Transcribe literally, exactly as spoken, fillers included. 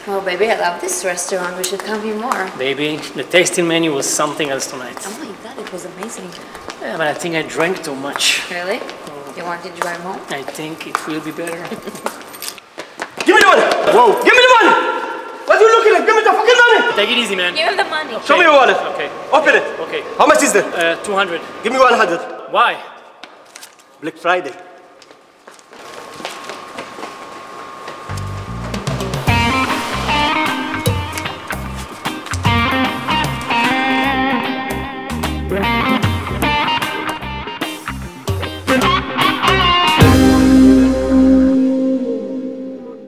Oh, baby, I love this restaurant. We should come here more. Baby, the tasting menu was something else tonight. Oh my God, it was amazing. Yeah, but I think I drank too much. Really? Mm. You want to drive home? I think it will be better. Give me the money! Whoa! Give me the money! What are you looking at? Give me the fucking money! Take it easy, man. Give him the money. Okay. Show me your wallet. Okay. Open it. Okay. How much is that? Uh, two hundred. Give me one hundred. Why? Black Friday.